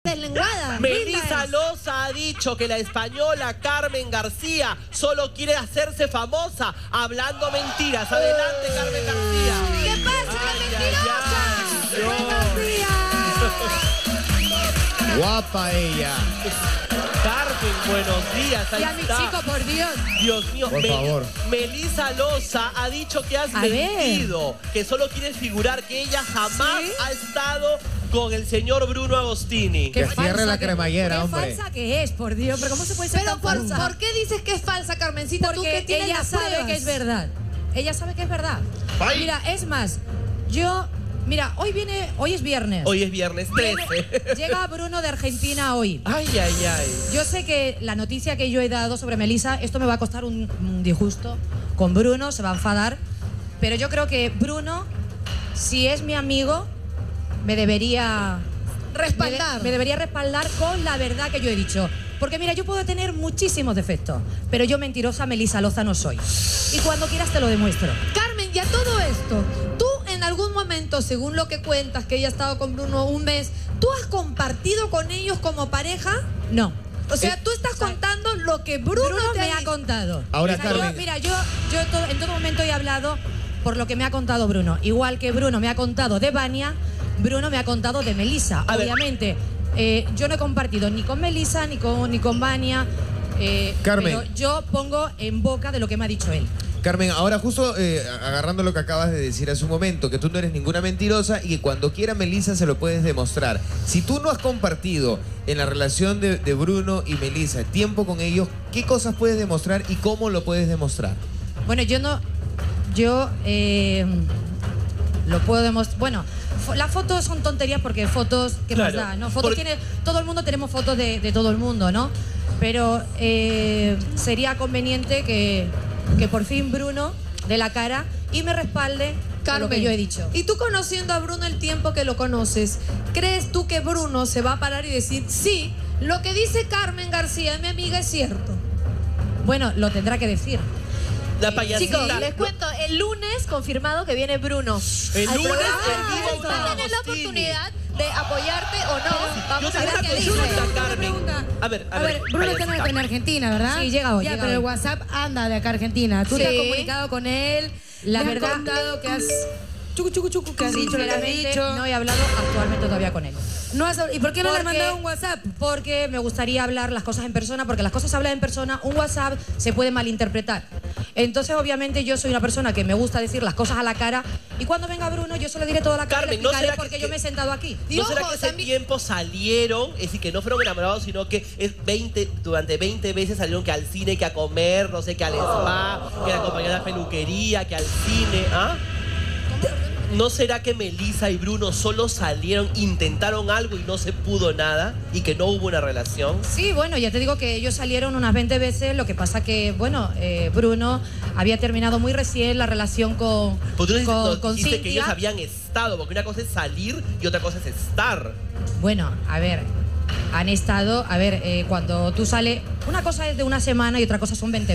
Deslenguada. Melissa Loza ha dicho que la española Carmen García solo quiere hacerse famosa hablando mentiras. Adelante, Carmen García. ¿Qué pasa, mentirosa? Buenos días. Guapa ella. Carmen, buenos días. Ahí Ya, mi está. chico, por Dios. Dios mío, Por favor. Melissa Loza ha dicho que has mentido, que solo quieres figurar, que ella jamás ha estado con el señor Bruno Agostini. Que cierre la cremallera, qué hombre. falsa que es, por Dios. Pero ¿cómo se puede ser Pero tan falsa? ¿por qué dices que es falsa, Carmencita? Tú que Porque tienes ella las sabe pruebas. que es verdad. Ella sabe que es verdad. Ay. Mira, es más, hoy es viernes. Hoy es viernes 13. Llega Bruno de Argentina hoy. Ay, ay, ay. Yo sé que la noticia que yo he dado sobre Melissa, esto me va a costar un disgusto con Bruno, se va a enfadar. Pero yo creo que Bruno, si es mi amigo, me debería Respaldar. Me debería respaldar con la verdad que yo he dicho. Porque mira, yo puedo tener muchísimos defectos, pero yo mentirosa Melissa Loza no soy. Y cuando quieras te lo demuestro. Carmen, y a todo esto, tú en algún momento, según lo que cuentas, que ella ha estado con Bruno un mes, ¿tú has compartido con ellos como pareja? No. O sea, tú estás contando lo que Bruno te me ha contado. Ahora, O sea, Carmen. yo en todo momento he hablado por lo que me ha contado Bruno. Igual que Bruno me ha contado de Vania, Bruno me ha contado de Melissa. A ver. Obviamente, yo no he compartido ni con Melissa ni con Vania. Carmen. Pero yo pongo en boca de lo que me ha dicho él. Carmen, ahora justo agarrando lo que acabas de decir hace un momento, que tú no eres ninguna mentirosa y que cuando quiera Melissa se lo puedes demostrar. Si tú no has compartido en la relación de Bruno y Melissa tiempo con ellos, ¿qué cosas puedes demostrar y cómo lo puedes demostrar? Bueno, lo puedo demostrar. Bueno, las fotos son tonterías porque fotos, ¿qué Claro. más da? ¿No? Fotos todo el mundo tenemos fotos de todo el mundo, ¿no? Pero sería conveniente que por fin Bruno dé la cara y me respalde con lo que yo he dicho. Y tú conociendo a Bruno el tiempo que lo conoces, ¿crees tú que Bruno se va a parar y decir, sí, lo que dice Carmen García, mi amiga, es cierto? Bueno, lo tendrá que decir. La payasita. Chicos, les cuento, el lunes confirmado que viene Bruno. El al lunes programa. en vivo Va a tener la Agostini. oportunidad de apoyarte o no. Yo Vamos a tengo ver una qué dice. consulta, Carmen. A ver, Bruno está payasita. en Argentina, ¿verdad? Sí, llega hoy. Ya, llega pero hoy. el WhatsApp anda de acá a Argentina. Tú te has Sí. comunicado con él. La me verdad- has contado que has... Chucu, que has dicho lo que has Sinceramente, dicho. no he hablado actualmente todavía con él. No has- ¿Y por qué no le has Porque- mandado un WhatsApp? Porque me gustaría hablar las cosas en persona, porque las cosas se hablan en persona, un WhatsApp se puede malinterpretar. Entonces, obviamente, yo soy una persona que me gusta decir las cosas a la cara, y cuando venga Bruno, yo se lo diré toda la cara, Carmen, le ¿no explicaré será por qué que- yo me he sentado aquí. Y ¿No ojo, será que ese también- tiempo salieron? Es decir, que no fueron enamorados, sino que durante 20 veces salieron que al cine, que a comer, no sé, que al spa, que a acompañar a la peluquería, que al cine, ¿ah? ¿No será que Melissa y Bruno solo salieron, intentaron algo y no se pudo nada? ¿Y que no hubo una relación? Sí, bueno, ya te digo que ellos salieron unas 20 veces, lo que pasa que, bueno, Bruno había terminado muy recién la relación con Porque tú nos dijiste que ellos Cintia. habían estado, porque una cosa es salir y otra cosa es estar. Bueno, a ver, han estado, cuando tú sales, una cosa es de una semana y otra cosa son 20